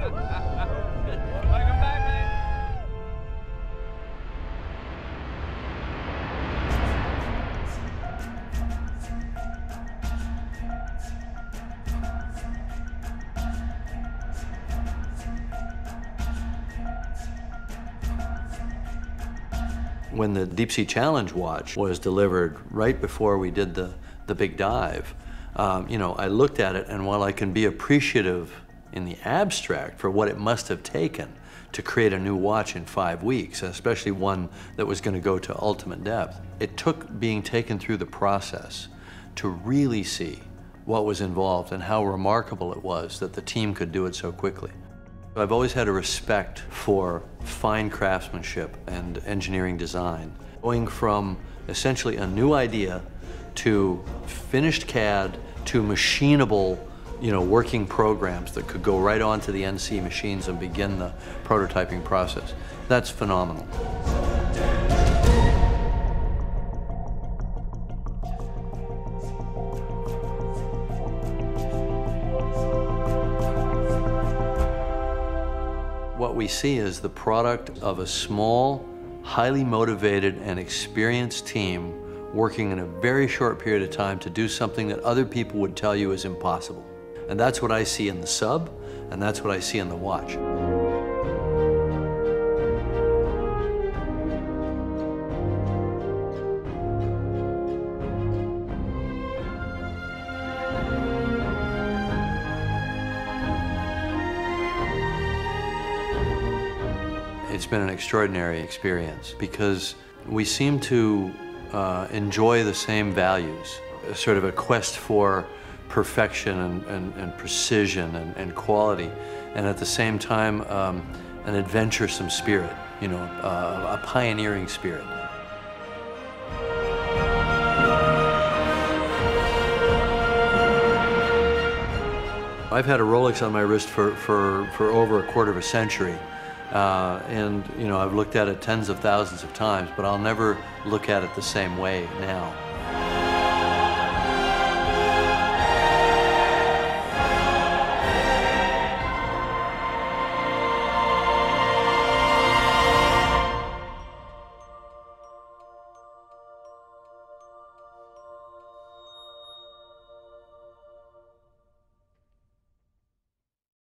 Welcome back, man. When the Deepsea Challenge watch was delivered right before we did the big dive, you know, I looked at it, and while I can be appreciative in the abstract for what it must have taken to create a new watch in 5 weeks, especially one that was going to go to ultimate depth, it took being taken through the process to really see what was involved and how remarkable it was that the team could do it so quickly. I've always had a respect for fine craftsmanship and engineering design. Going from essentially a new idea to finished CAD to machinable, you know, working programs that could go right onto the NC machines and begin the prototyping process. That's phenomenal. What we see is the product of a small, highly motivated and experienced team working in a very short period of time to do something that other people would tell you is impossible. And that's what I see in the sub, and that's what I see in the watch. It's been an extraordinary experience because we seem to enjoy the same values, sort of a quest for perfection and precision and quality, and at the same time an adventuresome spirit, you know, a pioneering spirit. I've had a Rolex on my wrist for over a quarter of a century. And you know, I've looked at it tens of thousands of times, but I'll never look at it the same way now.